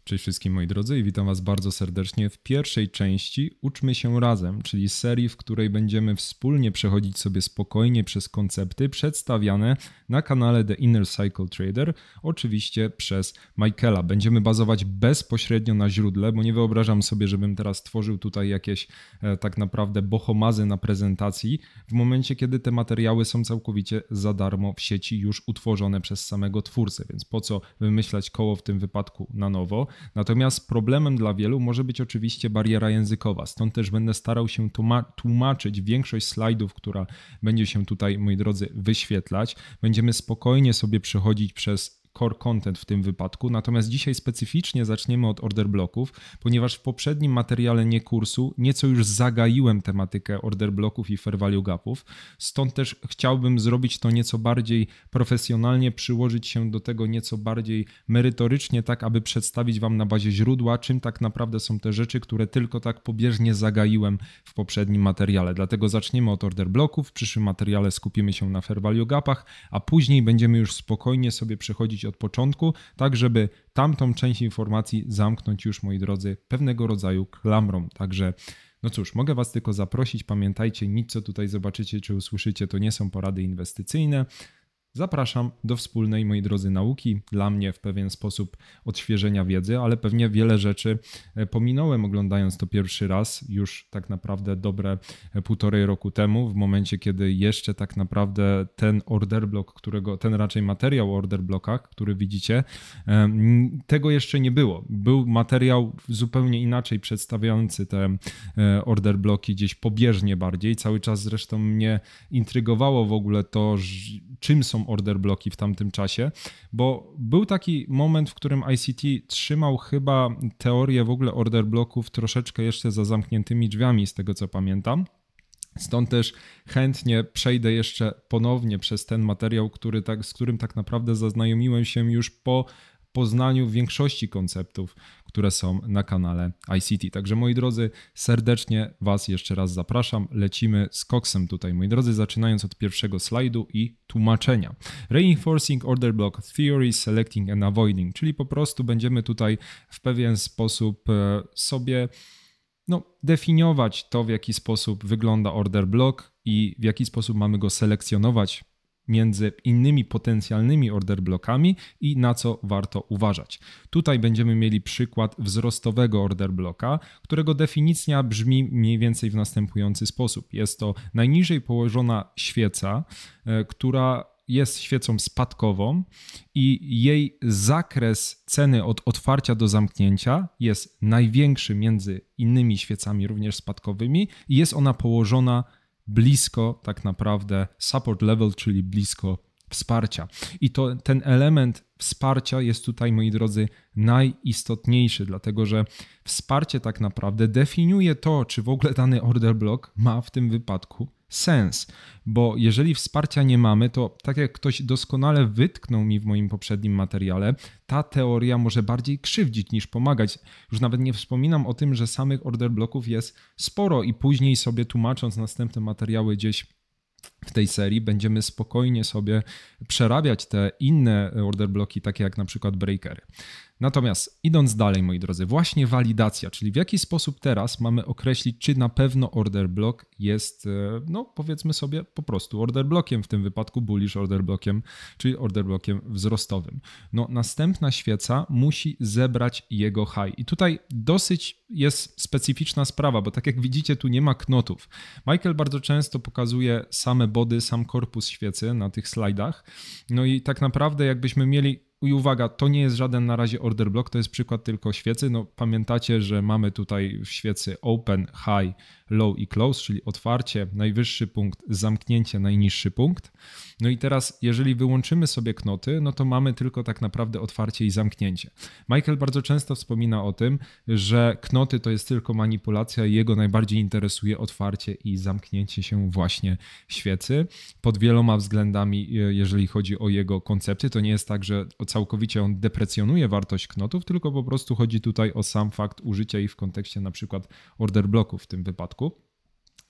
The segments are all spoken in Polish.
Cześć wszystkim moi drodzy i witam Was bardzo serdecznie w pierwszej części Uczmy się razem, czyli serii, w której będziemy wspólnie przechodzić sobie spokojnie przez koncepty przedstawiane na kanale The Inner Cycle Trader, oczywiście przez Michaela. Będziemy bazować bezpośrednio na źródle, bo nie wyobrażam sobie, żebym teraz tworzył tutaj jakieś tak naprawdę bohomazy na prezentacji w momencie, kiedy te materiały są całkowicie za darmo w sieci już utworzone przez samego twórcę, więc po co wymyślać koło w tym wypadku na nowo. Natomiast problemem dla wielu może być oczywiście bariera językowa, stąd też będę starał się tłumaczyć większość slajdów, która będzie się tutaj, moi drodzy, wyświetlać. Będziemy spokojnie sobie przechodzić przez core content w tym wypadku, natomiast dzisiaj specyficznie zaczniemy od order bloków, ponieważ w poprzednim materiale nie kursu nieco już zagaiłem tematykę order bloków i fair value gapów, stąd też chciałbym zrobić to nieco bardziej profesjonalnie, przyłożyć się do tego nieco bardziej merytorycznie, tak aby przedstawić Wam na bazie źródła, czym tak naprawdę są te rzeczy, które tylko tak pobieżnie zagaiłem w poprzednim materiale. Dlatego zaczniemy od order bloków, w przyszłym materiale skupimy się na fair value gapach, a później będziemy już spokojnie sobie przechodzić od początku, tak żeby tamtą część informacji zamknąć już, moi drodzy, pewnego rodzaju klamrą. Także no cóż, mogę Was tylko zaprosić, pamiętajcie, nic co tutaj zobaczycie czy usłyszycie to nie są porady inwestycyjne. Zapraszam do wspólnej, moi drodzy, nauki, dla mnie w pewien sposób odświeżenia wiedzy, ale pewnie wiele rzeczy pominąłem oglądając to pierwszy raz, już tak naprawdę dobre 1,5 roku temu, w momencie kiedy jeszcze tak naprawdę ten order block, ten raczej materiał o order blockach, który widzicie, tego jeszcze nie było. Był materiał zupełnie inaczej przedstawiający te order bloki gdzieś pobieżnie bardziej, cały czas zresztą mnie intrygowało w ogóle to, czym są order bloki w tamtym czasie, bo był taki moment, w którym ICT trzymał chyba teorię w ogóle order bloków troszeczkę jeszcze za zamkniętymi drzwiami, z tego co pamiętam. Stąd też chętnie przejdę jeszcze ponownie przez ten materiał, z którym tak naprawdę zaznajomiłem się już po poznaniu większości konceptów, które są na kanale ICT. Także moi drodzy, serdecznie Was jeszcze raz zapraszam. Lecimy z koksem tutaj, moi drodzy, zaczynając od pierwszego slajdu i tłumaczenia. Reinforcing Order Block Theory, Selecting and Avoiding, czyli po prostu będziemy tutaj w pewien sposób sobie definiować to, w jaki sposób wygląda order block i w jaki sposób mamy go selekcjonować między innymi potencjalnymi order blockami i na co warto uważać. Tutaj będziemy mieli przykład wzrostowego order blocka, którego definicja brzmi mniej więcej w następujący sposób. Jest to najniżej położona świeca, która jest świecą spadkową i jej zakres ceny od otwarcia do zamknięcia jest największy między innymi świecami również spadkowymi i jest ona położona blisko tak naprawdę support level, czyli blisko wsparcia. I to ten element wsparcia jest tutaj, moi drodzy, najistotniejszy, dlatego że wsparcie tak naprawdę definiuje to, czy w ogóle dany order block ma w tym wypadku sens, bo jeżeli wsparcia nie mamy, to tak jak ktoś doskonale wytknął mi w moim poprzednim materiale, ta teoria może bardziej krzywdzić niż pomagać. Już nawet nie wspominam o tym, że samych order blocków jest sporo i później sobie tłumacząc następne materiały gdzieś w tej serii będziemy spokojnie sobie przerabiać te inne order bloki, takie jak na przykład breakery. Natomiast idąc dalej, moi drodzy, właśnie walidacja, czyli w jaki sposób teraz mamy określić, czy na pewno order block jest, powiedzmy sobie po prostu order blockiem, w tym wypadku bullish order blockiem, czyli order blockiem wzrostowym. Następna świeca musi zebrać jego high i tutaj dosyć jest specyficzna sprawa, bo tak jak widzicie, tu nie ma knotów. Michael bardzo często pokazuje same body, sam korpus świecy na tych slajdach, i tak naprawdę jakbyśmy mieli. I uwaga, to nie jest żaden na razie order block, to jest przykład tylko świecy. Pamiętacie, że mamy tutaj w świecy open, high, low i close, czyli otwarcie, najwyższy punkt, zamknięcie, najniższy punkt. I teraz jeżeli wyłączymy sobie knoty, to mamy tylko tak naprawdę otwarcie i zamknięcie. Michael bardzo często wspomina o tym, że knoty to jest tylko manipulacja i jego najbardziej interesuje otwarcie i zamknięcie się właśnie świecy. Pod wieloma względami, jeżeli chodzi o jego koncepty, to nie jest tak, że całkowicie on deprecjonuje wartość knotów, tylko po prostu chodzi tutaj o sam fakt użycia ich w kontekście na przykład order blocków w tym wypadku.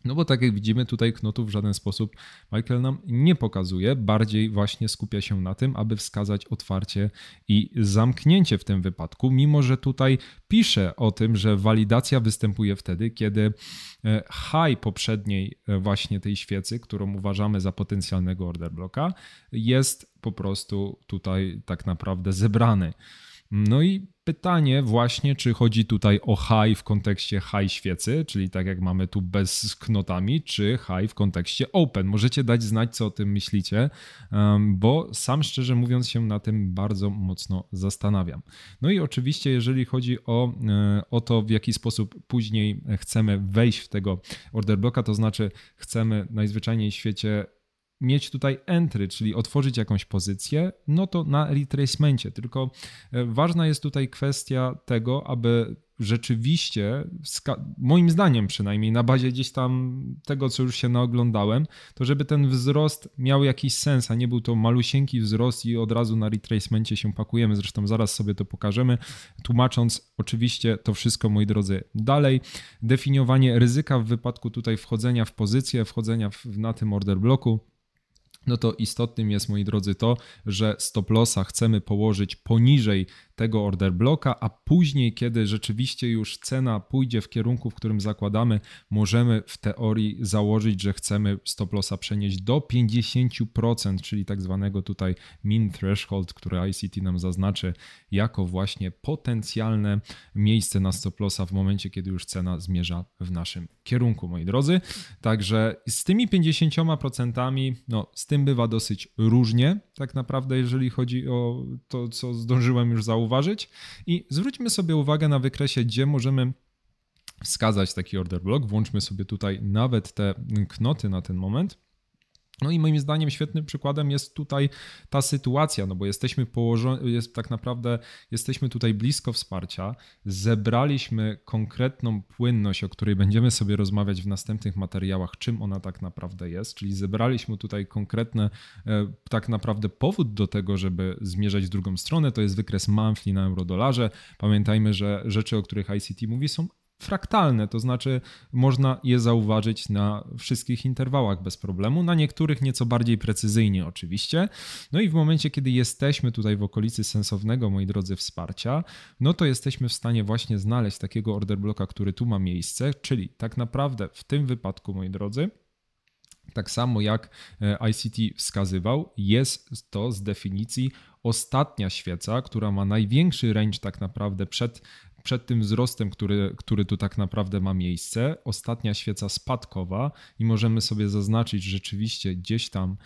No bo tak jak widzimy, tutaj knotów w żaden sposób Michael nam nie pokazuje, bardziej właśnie skupia się na tym, aby wskazać otwarcie i zamknięcie w tym wypadku, mimo że tutaj pisze o tym, że walidacja występuje wtedy, kiedy high poprzedniej właśnie tej świecy, którą uważamy za potencjalnego order blocka, jest po prostu tutaj tak naprawdę zebrany. No i pytanie właśnie, czy chodzi tutaj o high w kontekście high świecy, czyli tak jak mamy tu bez knotami, czy high w kontekście open. Możecie dać znać, co o tym myślicie, bo sam szczerze mówiąc się na tym bardzo mocno zastanawiam. No i oczywiście jeżeli chodzi o to, w jaki sposób później chcemy wejść w tego order blocka, to znaczy chcemy najzwyczajniej w świecie mieć tutaj entry, czyli otworzyć jakąś pozycję, no to na retracemencie. Tylko ważna jest tutaj kwestia tego, aby rzeczywiście, moim zdaniem przynajmniej, na bazie gdzieś tam tego, co już się naoglądałem, to żeby ten wzrost miał jakiś sens, a nie był to malusieńki wzrost i od razu na retracemencie się pakujemy. Zresztą zaraz sobie to pokażemy, tłumacząc oczywiście to wszystko, moi drodzy, dalej. Definiowanie ryzyka w wypadku tutaj wchodzenia w pozycję, wchodzenia na tym order bloku. No to istotnym jest, moi drodzy, to, że stop lossa chcemy położyć poniżej tego order blocka, a później, kiedy rzeczywiście już cena pójdzie w kierunku, w którym zakładamy, możemy w teorii założyć, że chcemy stop lossa przenieść do 50%, czyli tak zwanego tutaj mean threshold, które ICT nam zaznaczy jako właśnie potencjalne miejsce na stop lossa w momencie, kiedy już cena zmierza w naszym kierunku, moi drodzy. Także z tymi 50%, no z tym bywa dosyć różnie, tak naprawdę, jeżeli chodzi o to, co zdążyłem już zauważyć. I zwróćmy sobie uwagę na wykresie, gdzie możemy wskazać taki order block. Włączmy sobie tutaj nawet te knoty na ten moment. No i moim zdaniem świetnym przykładem jest tutaj ta sytuacja, no bo jesteśmy tak naprawdę jesteśmy tutaj blisko wsparcia, zebraliśmy konkretną płynność, o której będziemy sobie rozmawiać w następnych materiałach, czym ona tak naprawdę jest, czyli zebraliśmy tutaj konkretny tak naprawdę powód do tego, żeby zmierzać w drugą stronę, to jest wykres monthly na euro-dolarze. Pamiętajmy, że rzeczy, o których ICT mówi, są fraktalne, to znaczy można je zauważyć na wszystkich interwałach bez problemu, na niektórych nieco bardziej precyzyjnie oczywiście. No i w momencie, kiedy jesteśmy tutaj w okolicy sensownego, moi drodzy, wsparcia, no to jesteśmy w stanie właśnie znaleźć takiego order blocka, który tu ma miejsce, czyli tak naprawdę w tym wypadku, moi drodzy, tak samo jak ICT wskazywał, jest to z definicji ostatnia świeca, która ma największy range tak naprawdę przed tym wzrostem, który tu tak naprawdę ma miejsce. Ostatnia świeca spadkowa i możemy sobie zaznaczyć rzeczywiście gdzieś tam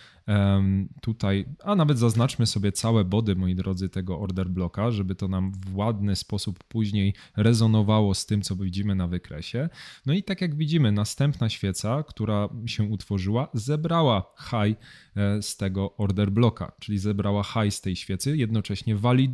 tutaj, a nawet zaznaczmy sobie całe body, moi drodzy, tego order blocka, żeby to nam w ładny sposób później rezonowało z tym, co widzimy na wykresie. No i tak jak widzimy, następna świeca, która się utworzyła, zebrała high z tego order blocka, czyli zebrała high z tej świecy, jednocześnie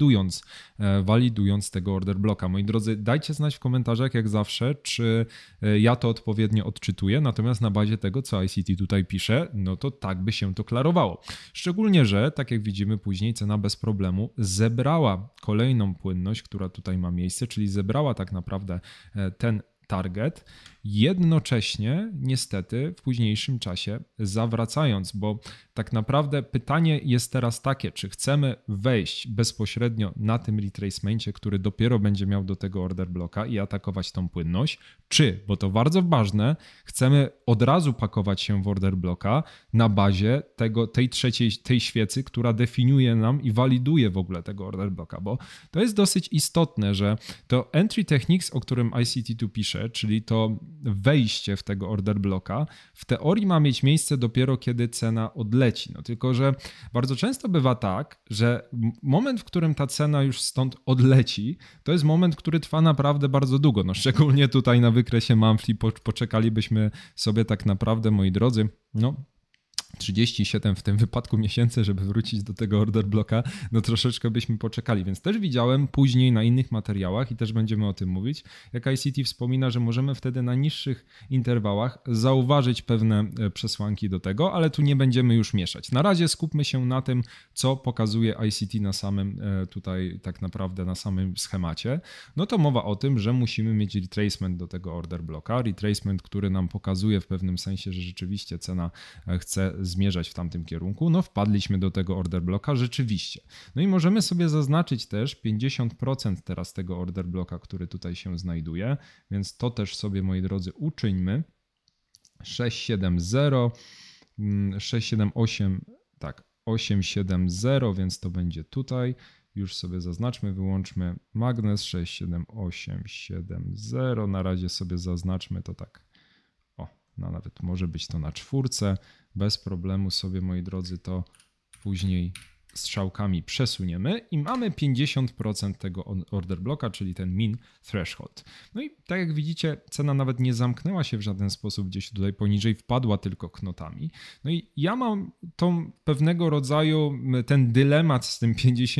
walidując tego order blocka. Moi drodzy, dajcie znać w komentarzach, jak zawsze, czy ja to odpowiednio odczytuję, natomiast na bazie tego, co ICT tutaj pisze, no to tak by się to klarowało. Szczególnie, że tak jak widzimy później, cena bez problemu zebrała kolejną płynność, która tutaj ma miejsce, czyli zebrała tak naprawdę ten target, jednocześnie niestety w późniejszym czasie zawracając, bo tak naprawdę pytanie jest teraz takie, czy chcemy wejść bezpośrednio na tym retracemencie, który dopiero będzie miał do tego order blocka i atakować tą płynność, czy, bo to bardzo ważne, chcemy od razu pakować się w order blocka na bazie tej świecy, która definiuje nam i waliduje w ogóle tego order blocka, bo to jest dosyć istotne, że to entry techniques, o którym ICT tu pisze, czyli to wejście w tego order blocka, w teorii ma mieć miejsce dopiero kiedy cena odleci. No tylko, że bardzo często bywa tak, że moment, w którym ta cena już stąd odleci, to jest moment, który trwa naprawdę bardzo długo. No szczególnie tutaj na wykresie monthly poczekalibyśmy sobie tak naprawdę, moi drodzy, no 37 w tym wypadku miesięcy, żeby wrócić do tego order bloka, no troszeczkę byśmy poczekali, więc też widziałem później na innych materiałach i też będziemy o tym mówić, jak ICT wspomina, że możemy wtedy na niższych interwałach zauważyć pewne przesłanki do tego, ale tu nie będziemy już mieszać. Na razie skupmy się na tym, co pokazuje ICT na samym tutaj tak naprawdę na samym schemacie. No to mowa o tym, że musimy mieć retracement do tego order bloka, retracement, który nam pokazuje w pewnym sensie, że rzeczywiście cena chce zmierzać w tamtym kierunku, no wpadliśmy do tego order bloka rzeczywiście. No i możemy sobie zaznaczyć też 50% teraz tego order bloka, który tutaj się znajduje, więc to też sobie, moi drodzy, uczyńmy. 670, 678, tak, 870, więc to będzie tutaj. Już sobie zaznaczmy, wyłączmy magnes 67870. Na razie sobie zaznaczmy to tak. No nawet może być to na 4. Bez problemu sobie, moi drodzy, to później strzałkami przesuniemy i mamy 50% tego order bloka, czyli ten min threshold. No i tak jak widzicie, cena nawet nie zamknęła się w żaden sposób gdzieś tutaj poniżej, wpadła tylko knotami. No i ja mam tą pewnego rodzaju ten dylemat z tym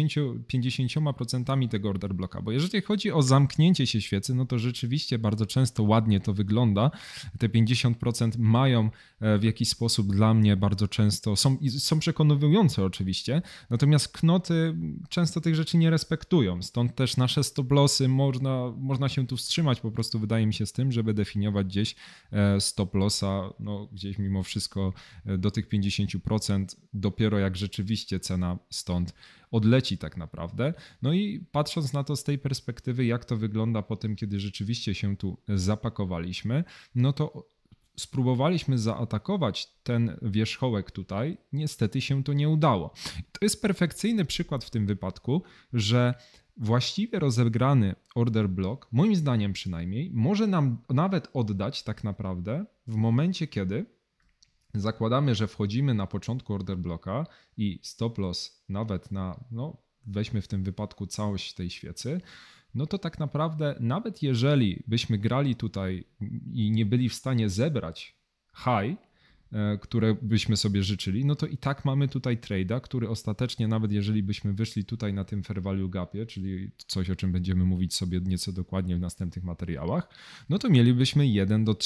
50% tego order bloka, bo jeżeli chodzi o zamknięcie się świecy, no to rzeczywiście bardzo często ładnie to wygląda. Te 50% mają w jakiś sposób dla mnie bardzo często, są przekonujące oczywiście, natomiast knoty często tych rzeczy nie respektują, stąd też nasze stop lossy można się tu wstrzymać po prostu, wydaje mi się, z tym, żeby definiować gdzieś stop lossa, no gdzieś mimo wszystko do tych 50%, dopiero jak rzeczywiście cena stąd odleci tak naprawdę. No i patrząc na to z tej perspektywy, jak to wygląda po tym, kiedy rzeczywiście się tu zapakowaliśmy, no to spróbowaliśmy zaatakować ten wierzchołek tutaj, niestety się to nie udało. To jest perfekcyjny przykład w tym wypadku, że właściwie rozegrany order block, moim zdaniem przynajmniej, może nam nawet oddać tak naprawdę w momencie, kiedy zakładamy, że wchodzimy na początku order blocka i stop loss nawet na, no weźmy w tym wypadku całość tej świecy, no to tak naprawdę nawet jeżeli byśmy grali tutaj i nie byli w stanie zebrać high, które byśmy sobie życzyli, no to i tak mamy tutaj trade'a, który ostatecznie nawet jeżeli byśmy wyszli tutaj na tym fair value gapie, czyli coś, o czym będziemy mówić sobie nieco dokładnie w następnych materiałach, no to mielibyśmy 1 do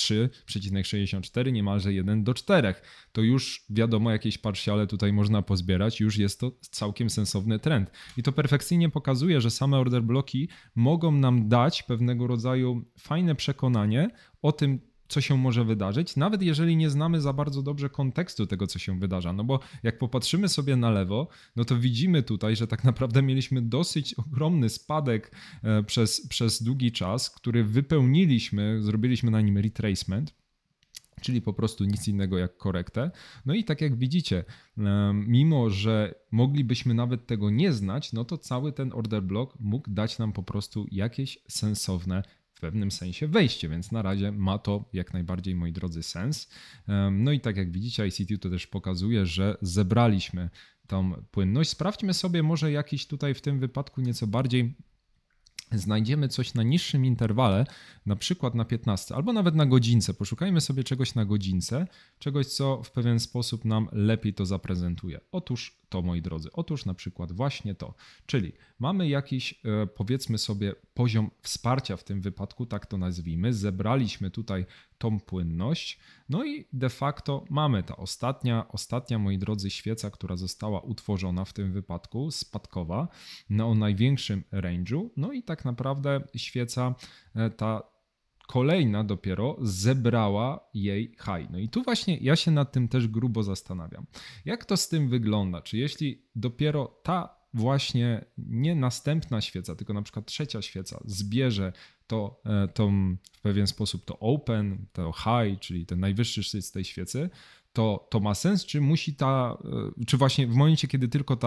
3,64, niemalże 1 do 4. To już wiadomo, jakieś partiale tutaj można pozbierać, już jest to całkiem sensowny trend. I to perfekcyjnie pokazuje, że same order bloki mogą nam dać pewnego rodzaju fajne przekonanie o tym, co się może wydarzyć, nawet jeżeli nie znamy za bardzo dobrze kontekstu tego, co się wydarza. No bo jak popatrzymy sobie na lewo, no to widzimy tutaj, że tak naprawdę mieliśmy dosyć ogromny spadek przez długi czas, który wypełniliśmy, zrobiliśmy na nim retracement, czyli po prostu nic innego jak korektę. No i tak jak widzicie, mimo że moglibyśmy nawet tego nie znać, no to cały ten order block mógł dać nam po prostu jakieś sensowne w pewnym sensie wejście, więc na razie ma to jak najbardziej, moi drodzy, sens. No i tak jak widzicie, ICT to też pokazuje, że zebraliśmy tą płynność. Sprawdźmy sobie może jakiś tutaj w tym wypadku nieco bardziej znajdziemy coś na niższym interwale, na przykład na 15 albo nawet na godzince. Poszukajmy sobie czegoś na godzince, czegoś, co w pewien sposób nam lepiej to zaprezentuje. Otóż to, moi drodzy, otóż na przykład właśnie to, czyli mamy jakiś, powiedzmy sobie, poziom wsparcia w tym wypadku, tak to nazwijmy, zebraliśmy tutaj tą płynność, no i de facto mamy ta ostatnia, moi drodzy, świeca, która została utworzona w tym wypadku, spadkowa, o największym range'u, no i tak naprawdę świeca ta kolejna dopiero zebrała jej high. No i tu właśnie ja się nad tym też grubo zastanawiam. Jak to z tym wygląda? Czy jeśli dopiero ta właśnie nie następna świeca, tylko na przykład trzecia świeca zbierze to w pewien sposób to open, to high, czyli ten najwyższy szczyt z tej świecy, to ma sens, czy musi czy właśnie w momencie, kiedy tylko ta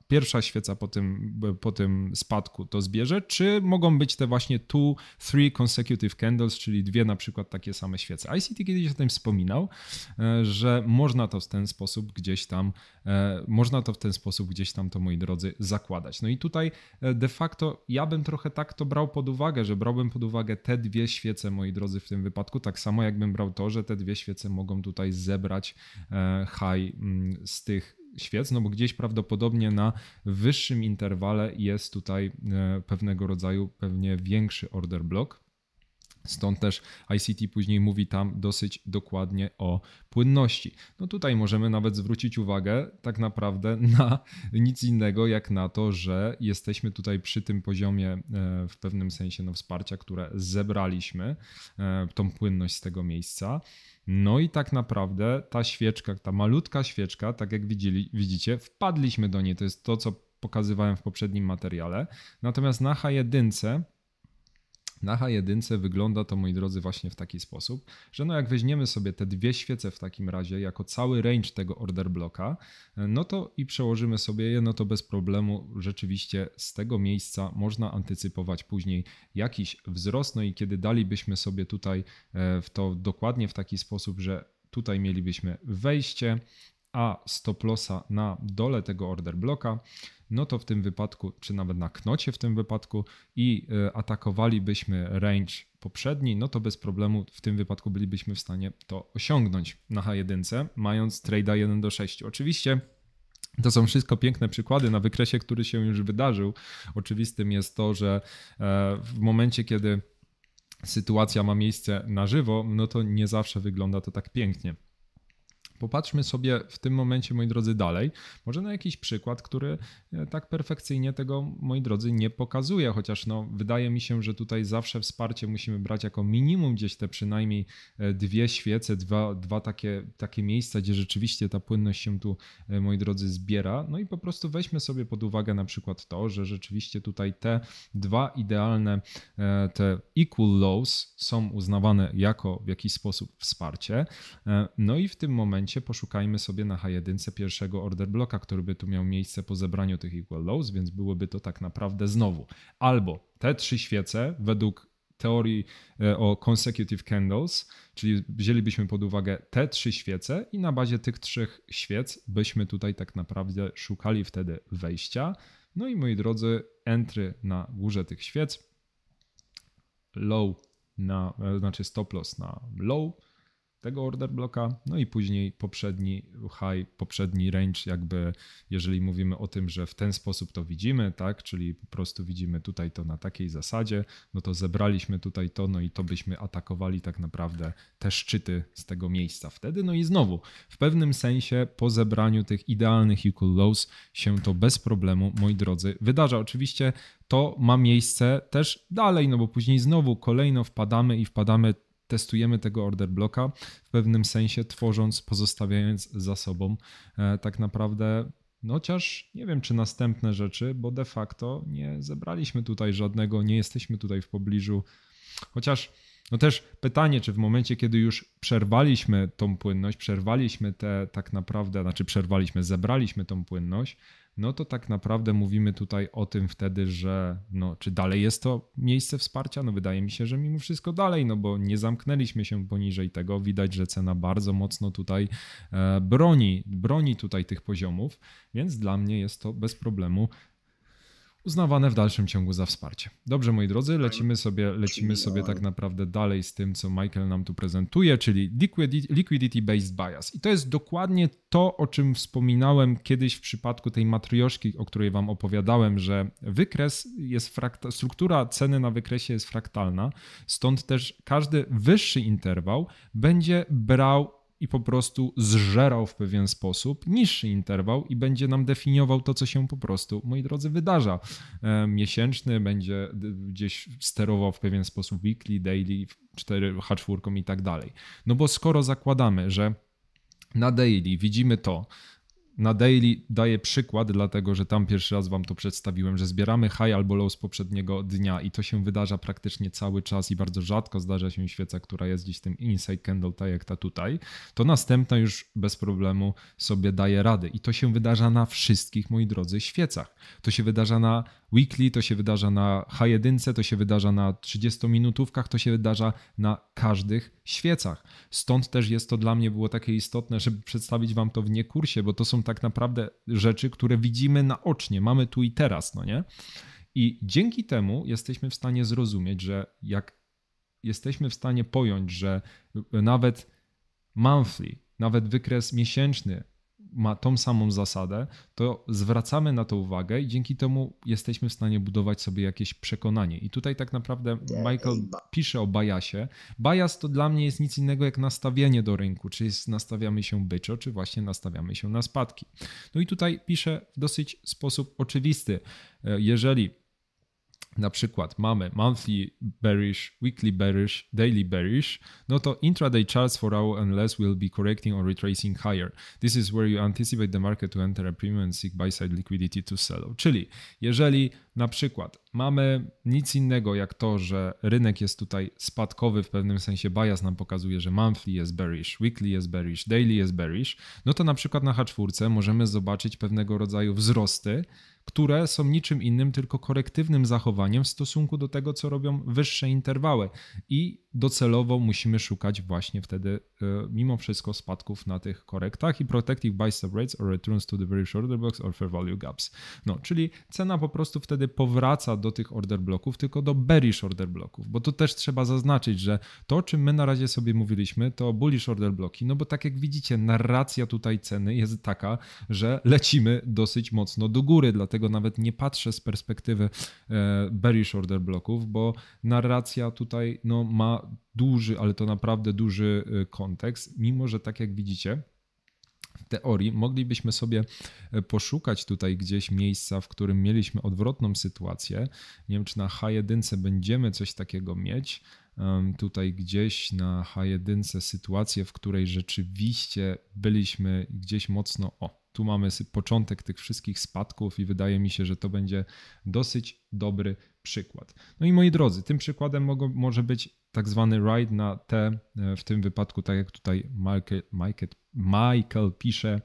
pierwsza świeca po tym spadku to zbierze, czy mogą być te właśnie 2-3 consecutive candles, czyli dwie na przykład takie same świece. ICT kiedyś o tym wspominał, że można to w ten sposób gdzieś tam to, moi drodzy, zakładać. No i tutaj de facto ja bym trochę tak to brał pod uwagę, że brałbym pod uwagę te dwie świece, moi drodzy, w tym wypadku, tak samo jakbym brał to, że te dwie świece mogą tutaj zebrać high z tych świec, no bo gdzieś prawdopodobnie na wyższym interwale jest tutaj pewnego rodzaju pewnie większy order block. Stąd też ICT później mówi tam dosyć dokładnie o płynności. No tutaj możemy nawet zwrócić uwagę tak naprawdę na nic innego jak na to, że jesteśmy tutaj przy tym poziomie w pewnym sensie wsparcia, które zebraliśmy, tą płynność z tego miejsca. No i tak naprawdę ta świeczka, ta malutka świeczka, tak jak widzicie, wpadliśmy do niej. To jest to, co pokazywałem w poprzednim materiale. Natomiast na H1 wygląda to, moi drodzy, właśnie w taki sposób, że no jak weźmiemy sobie te dwie świece w takim razie jako cały range tego order bloka, no to i przełożymy sobie je, no to bez problemu rzeczywiście z tego miejsca można antycypować później jakiś wzrost. No i kiedy dalibyśmy sobie tutaj w to dokładnie w taki sposób, że tutaj mielibyśmy wejście, a stop lossa na dole tego order bloka, no to w tym wypadku, czy nawet na knocie w tym wypadku i atakowalibyśmy range poprzedni, no to bez problemu w tym wypadku bylibyśmy w stanie to osiągnąć na H1, mając trade'a 1:6. Oczywiście to są wszystko piękne przykłady na wykresie, który się już wydarzył. Oczywistym jest to, że w momencie, kiedy sytuacja ma miejsce na żywo, no to nie zawsze wygląda to tak pięknie. Popatrzmy sobie w tym momencie, moi drodzy, dalej. Może na jakiś przykład, który tak perfekcyjnie tego, moi drodzy, nie pokazuje, chociaż wydaje mi się, że tutaj zawsze wsparcie musimy brać jako minimum gdzieś te przynajmniej dwie świece, dwa takie miejsca, gdzie rzeczywiście ta płynność się tu, moi drodzy, zbiera. No i po prostu weźmy sobie pod uwagę na przykład to, że rzeczywiście tutaj te dwa idealne, te equal lows są uznawane jako w jakiś sposób wsparcie. No i w tym momencie poszukajmy sobie na H1 pierwszego order bloka, który by tu miał miejsce po zebraniu tych equal lows, więc byłoby to tak naprawdę znowu albo te trzy świece według teorii o consecutive candles, czyli wzięlibyśmy pod uwagę te trzy świece i na bazie tych trzech świec byśmy tutaj tak naprawdę szukali wtedy wejścia. No i moi drodzy, entry na górze tych świec, low znaczy stop loss na low tego order bloka, no i później poprzedni high, poprzedni range, jakby jeżeli mówimy o tym, że w ten sposób to widzimy, tak, czyli po prostu widzimy tutaj to na takiej zasadzie, no to zebraliśmy tutaj to, no i to byśmy atakowali tak naprawdę te szczyty z tego miejsca wtedy. No i znowu w pewnym sensie po zebraniu tych idealnych equal lows się to bez problemu, moi drodzy, wydarza. Oczywiście to ma miejsce też dalej, no bo później znowu kolejno wpadamy, testujemy tego order bloka w pewnym sensie pozostawiając za sobą tak naprawdę, no chociaż nie wiem czy następne rzeczy, bo de facto nie zebraliśmy tutaj żadnego, nie jesteśmy tutaj w pobliżu, chociaż no też pytanie, czy w momencie, kiedy już przerwaliśmy tą płynność, zebraliśmy tą płynność, no to tak naprawdę mówimy tutaj o tym wtedy, że no, czy dalej jest to miejsce wsparcia? No wydaje mi się, że mimo wszystko dalej, no bo nie zamknęliśmy się poniżej tego. Widać, że cena bardzo mocno tutaj broni tutaj tych poziomów, więc dla mnie jest to bez problemu uznawane w dalszym ciągu za wsparcie. Dobrze, moi drodzy, lecimy sobie tak naprawdę dalej z tym, co Michael nam tu prezentuje, czyli liquidity based bias. I to jest dokładnie to, o czym wspominałem kiedyś w przypadku tej matrioszki, o której wam opowiadałem, że wykres jest struktura ceny na wykresie jest fraktalna, stąd też każdy wyższy interwał będzie brał i po prostu zżerał w pewien sposób niższy interwał i będzie nam definiował to, co się po prostu, moi drodzy, wydarza. Miesięczny będzie gdzieś sterował w pewien sposób weekly, daily, 4H4 i tak dalej. No bo skoro zakładamy, że na daily widzimy to, Na daily daję przykład, dlatego że tam pierwszy raz wam to przedstawiłem, że zbieramy high albo low z poprzedniego dnia i to się wydarza praktycznie cały czas i bardzo rzadko zdarza się świeca, która jest gdzieś w tym inside candle, tak jak ta tutaj, to następna już bez problemu sobie daje radę i to się wydarza na wszystkich, moi drodzy, świecach. To się wydarza na weekly, to się wydarza na H1, to się wydarza na 30-minutówkach, to się wydarza na każdych świecach. Stąd też jest to dla mnie było takie istotne, żeby przedstawić wam to w niekursie, bo to są tak naprawdę rzeczy, które widzimy naocznie, mamy tu i teraz, no nie? I dzięki temu jesteśmy w stanie zrozumieć, że jak jesteśmy w stanie pojąć, że nawet monthly, nawet wykres miesięczny ma tą samą zasadę, to zwracamy na to uwagę i dzięki temu jesteśmy w stanie budować sobie jakieś przekonanie. I tutaj tak naprawdę Michael pisze o biasie. Bias to dla mnie jest nic innego jak nastawienie do rynku, czy nastawiamy się byczo, czy właśnie nastawiamy się na spadki. No i tutaj pisze w dosyć sposób oczywisty. Jeżeli na przykład mamy monthly bearish, weekly bearish, daily bearish, no to intraday charts for hour and less will be correcting or retracing higher. This is where you anticipate the market to enter a premium and seek buy-side liquidity to sell. Czyli jeżeli na przykład mamy nic innego jak to, że rynek jest tutaj spadkowy, w pewnym sensie bias nam pokazuje, że monthly jest bearish, weekly jest bearish, daily jest bearish, no to na przykład na H4 możemy zobaczyć pewnego rodzaju wzrosty, które są niczym innym, tylko korektywnym zachowaniem w stosunku do tego, co robią wyższe interwały. I docelowo musimy szukać właśnie wtedy mimo wszystko spadków na tych korektach i protective buy stop rates or returns to the bearish order blocks or fair value gaps. No, czyli cena po prostu wtedy powraca do tych order bloków, tylko do bearish order bloków, bo to też trzeba zaznaczyć, że to, o czym my na razie sobie mówiliśmy, to bullish order bloki, no bo tak jak widzicie, narracja tutaj ceny jest taka, że lecimy dosyć mocno do góry, dlatego nawet nie patrzę z perspektywy bearish order bloków, bo narracja tutaj no, ma duży, ale to naprawdę duży kontekst, mimo że tak jak widzicie, w teorii moglibyśmy sobie poszukać tutaj gdzieś miejsca, w którym mieliśmy odwrotną sytuację. Nie wiem, czy na H1 będziemy coś takiego mieć. Tutaj gdzieś na H1 sytuację, w której rzeczywiście byliśmy gdzieś mocno... Tu mamy początek tych wszystkich spadków i wydaje mi się, że to będzie dosyć dobry przykład. No i moi drodzy, tym przykładem może być tak zwany ride na T, w tym wypadku, tak jak tutaj Michael pisze,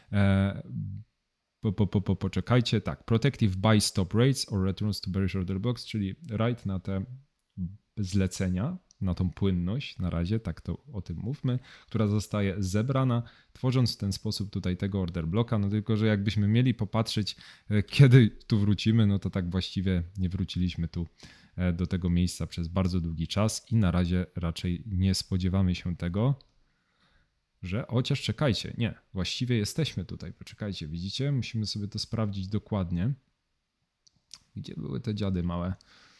poczekajcie, tak, protective buy stop rates or returns to bearish order blocks, czyli ride na te zlecenia, na tą płynność na razie, tak to o tym mówmy, która zostaje zebrana, tworząc w ten sposób tutaj tego order bloka, no tylko, że jakbyśmy mieli popatrzeć, kiedy tu wrócimy, no to tak właściwie nie wróciliśmy tu do tego miejsca przez bardzo długi czas i na razie raczej nie spodziewamy się tego, że chociaż czekajcie, nie, właściwie jesteśmy tutaj, poczekajcie, widzicie, musimy sobie to sprawdzić dokładnie, gdzie były te dziady małe.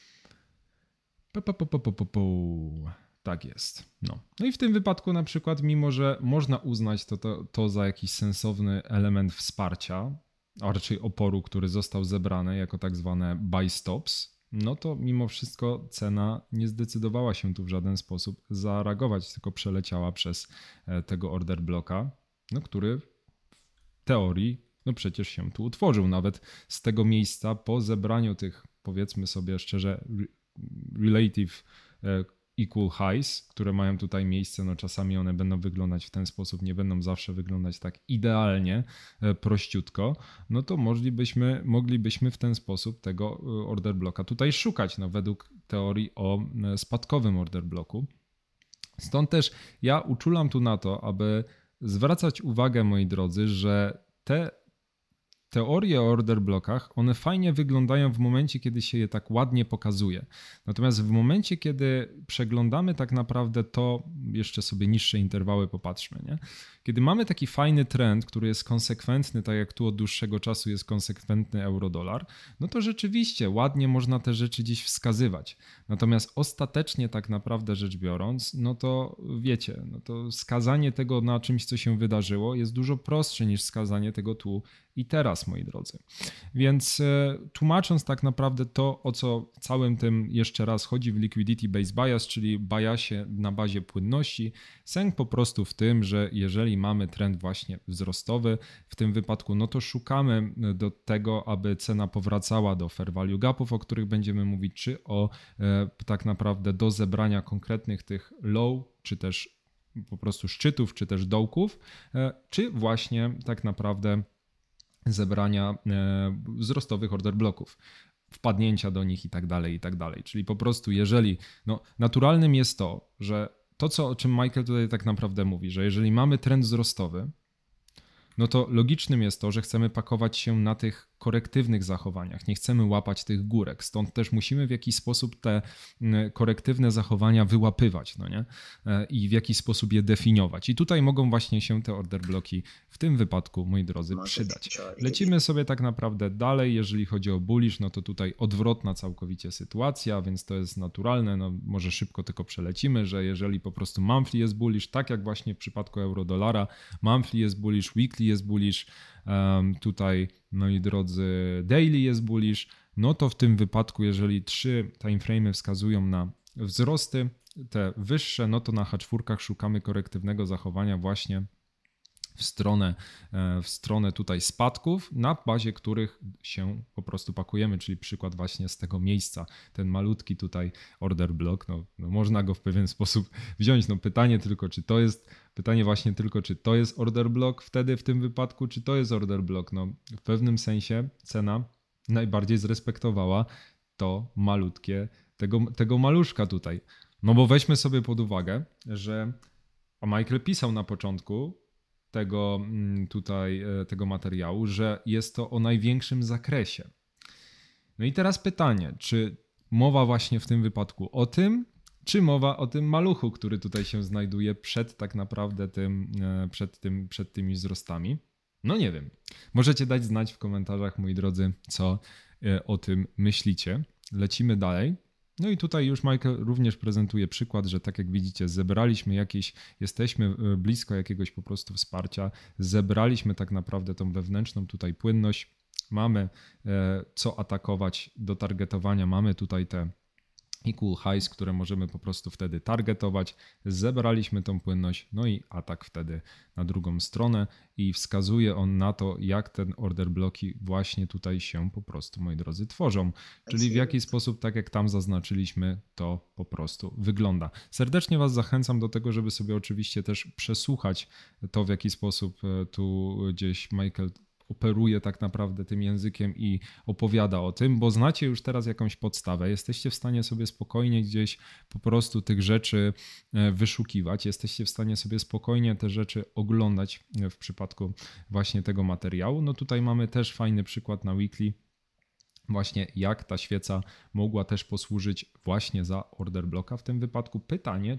Tak jest. No i w tym wypadku na przykład, mimo że można uznać to za jakiś sensowny element wsparcia, a raczej oporu, który został zebrany jako tak zwane buy stops, no to mimo wszystko cena nie zdecydowała się tu w żaden sposób zareagować, tylko przeleciała przez tego order bloka, no który w teorii no przecież się tu utworzył. Nawet z tego miejsca po zebraniu tych, powiedzmy sobie szczerze, relative equal highs, które mają tutaj miejsce, no czasami one będą wyglądać w ten sposób, nie będą zawsze wyglądać tak idealnie, prościutko, no to moglibyśmy w ten sposób tego order bloka tutaj szukać, no według teorii o spadkowym order bloku. Stąd też ja uczulam tu na to, aby zwracać uwagę, moi drodzy, że te teorie o order blokach, one fajnie wyglądają w momencie, kiedy się je tak ładnie pokazuje. Natomiast w momencie, kiedy przeglądamy tak naprawdę to, jeszcze sobie niższe interwały popatrzmy, nie? Kiedy mamy taki fajny trend, który jest konsekwentny, tak jak tu od dłuższego czasu jest konsekwentny euro-dolar, no to rzeczywiście ładnie można te rzeczy gdzieś wskazywać. Natomiast ostatecznie tak naprawdę rzecz biorąc, no to wiecie, no to skazanie tego na czymś, co się wydarzyło jest dużo prostsze niż skazanie tego tu i teraz, moi drodzy. Więc tłumacząc tak naprawdę to, o co całym tym jeszcze raz chodzi w Liquidity Based Bias, czyli biasie na bazie płynności, płynności. Sęk po prostu w tym, że jeżeli mamy trend właśnie wzrostowy w tym wypadku, no to szukamy do tego, aby cena powracała do fair value gapów, o których będziemy mówić, czy tak naprawdę do zebrania konkretnych tych low, czy też po prostu szczytów, czy też dołków, czy właśnie tak naprawdę zebrania wzrostowych order bloków, wpadnięcia do nich i tak dalej, i tak dalej. Czyli po prostu jeżeli, naturalnym jest to, że to, o czym Michael tutaj tak naprawdę mówi, że jeżeli mamy trend wzrostowy, no to logicznym jest to, że chcemy pakować się na tych korektywnych zachowaniach, nie chcemy łapać tych górek, stąd też musimy w jakiś sposób te korektywne zachowania wyłapywać, no nie? I w jakiś sposób je definiować. I tutaj mogą właśnie się te order bloki w tym wypadku, moi drodzy, przydać. Lecimy sobie tak naprawdę dalej, jeżeli chodzi o bullish, no to tutaj odwrotna całkowicie sytuacja, więc to jest naturalne, no może szybko tylko przelecimy, że jeżeli po prostu monthly jest bullish, tak jak właśnie w przypadku euro-dolara, monthly jest bullish, weekly jest bullish, tutaj, moi drodzy, daily jest bullish, no to w tym wypadku, jeżeli 3 timeframe'y wskazują na wzrosty, te wyższe, no to na H4 szukamy korektywnego zachowania właśnie w stronę tutaj spadków, na bazie których się po prostu pakujemy, czyli przykład właśnie z tego miejsca, ten malutki tutaj order block, no można go w pewien sposób wziąć, pytanie właśnie tylko, czy to jest order block wtedy w tym wypadku, czy to jest order block, w pewnym sensie cena najbardziej zrespektowała to malutkie, tego maluszka tutaj, bo weźmy sobie pod uwagę, że Michael pisał na początku tego materiału, że jest to o największym zakresie. No i teraz pytanie, czy mowa właśnie w tym wypadku o tym, czy mowa o tym maluchu, który tutaj się znajduje przed tak naprawdę przed tymi wzrostami? No nie wiem. Możecie dać znać w komentarzach, moi drodzy, co o tym myślicie. Lecimy dalej. No i tutaj już Michael również prezentuje przykład, że tak jak widzicie, jesteśmy blisko jakiegoś po prostu wsparcia, zebraliśmy tak naprawdę tą wewnętrzną tutaj płynność, mamy co atakować do targetowania, mamy tutaj te equal highs, które możemy po prostu wtedy targetować, zebraliśmy tą płynność, no i atak wtedy na drugą stronę i wskazuje on na to, jak ten order bloki właśnie tutaj się po prostu, moi drodzy, tworzą. Czyli w jaki sposób, tak jak tam zaznaczyliśmy, to po prostu wygląda. Serdecznie Was zachęcam do tego, żeby sobie oczywiście też przesłuchać to, w jaki sposób tu gdzieś Michael operuje tak naprawdę tym językiem i opowiada o tym, bo znacie już teraz jakąś podstawę, jesteście w stanie sobie spokojnie gdzieś po prostu tych rzeczy wyszukiwać, jesteście w stanie sobie spokojnie te rzeczy oglądać w przypadku właśnie tego materiału. No tutaj mamy też fajny przykład na weekly, właśnie jak ta świeca mogła też posłużyć właśnie za order blocka w tym wypadku. Pytanie,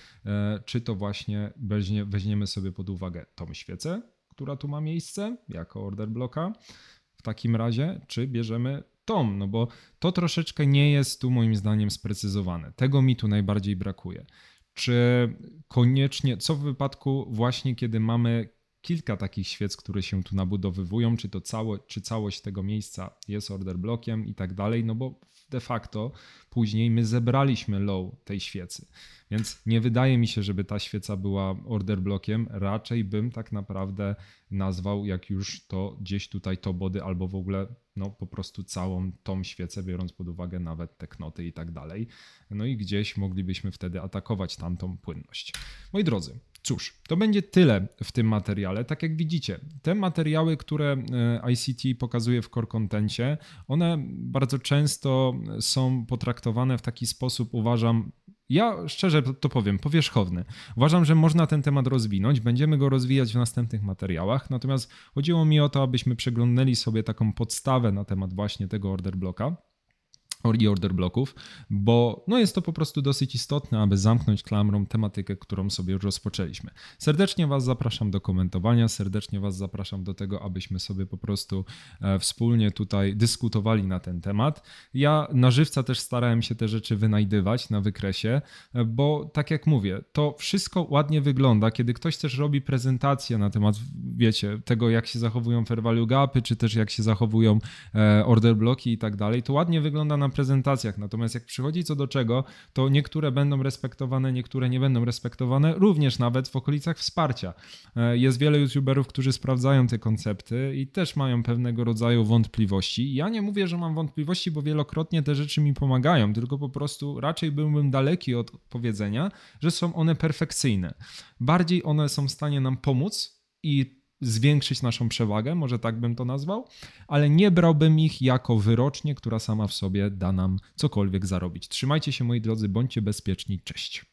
czy to właśnie weźmiemy sobie pod uwagę tą świecę, która tu ma miejsce jako order blocka w takim razie, czy bierzemy tą, bo to troszeczkę nie jest tu moim zdaniem sprecyzowane. Tego mi tu najbardziej brakuje. Czy koniecznie, co w wypadku właśnie, kiedy mamy kilka takich świec, które się tu nabudowywują, czy całość tego miejsca jest order blockiem i tak dalej, bo de facto później my zebraliśmy low tej świecy. Więc nie wydaje mi się, żeby ta świeca była order blockiem, raczej bym tak naprawdę nazwał, jak już to gdzieś tutaj to body albo w ogóle po prostu całą tą świecę, biorąc pod uwagę nawet te knoty i tak dalej. No i gdzieś moglibyśmy wtedy atakować tamtą płynność. Moi drodzy, cóż, to będzie tyle w tym materiale. Tak jak widzicie, te materiały, które ICT pokazuje w core contencie, one bardzo często są potraktowane w taki sposób, uważam, ja szczerze to powiem, powierzchowny. Uważam, że można ten temat rozwinąć, będziemy go rozwijać w następnych materiałach, natomiast chodziło mi o to, abyśmy przeglądali sobie taką podstawę na temat właśnie tego order blocka i order bloków, bo jest to po prostu dosyć istotne, aby zamknąć klamrą tematykę, którą sobie już rozpoczęliśmy. Serdecznie Was zapraszam do komentowania, serdecznie Was zapraszam do tego, abyśmy sobie po prostu wspólnie tutaj dyskutowali na ten temat. Ja na żywca też starałem się te rzeczy wynajdywać na wykresie, bo tak jak mówię, to wszystko ładnie wygląda, kiedy ktoś też robi prezentację na temat, wiecie, tego jak się zachowują fair value gapy, czy też jak się zachowują order bloki i tak dalej, to ładnie wygląda na na prezentacjach, natomiast jak przychodzi co do czego, to niektóre będą respektowane, niektóre nie będą respektowane, również nawet w okolicach wsparcia. Jest wiele youtuberów, którzy sprawdzają te koncepty i też mają pewnego rodzaju wątpliwości. Ja nie mówię, że mam wątpliwości, bo wielokrotnie te rzeczy mi pomagają, tylko po prostu raczej byłbym daleki od powiedzenia, że są one perfekcyjne. Bardziej one są w stanie nam pomóc i zwiększyć naszą przewagę, może tak bym to nazwał, ale nie brałbym ich jako wyrocznie, która sama w sobie da nam cokolwiek zarobić. Trzymajcie się, moi drodzy, bądźcie bezpieczni, cześć.